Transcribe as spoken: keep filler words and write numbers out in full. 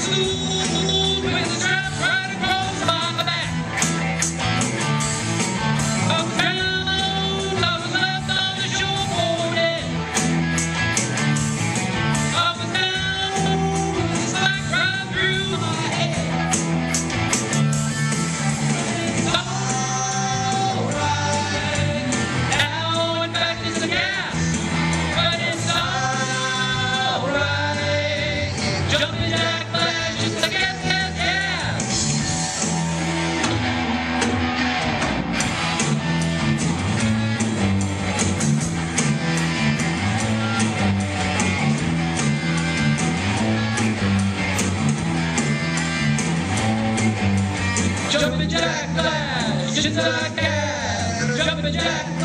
smooth with the strap right across my back. Up and down the road, I was left on the shore for dead. Up and down, with the slack right through my head. It's alright, now in fact it's a gas, but it's alright. Jumping jack flash, just a gas, gas, gas. Jumping jack flash, just a gas. Jumping jack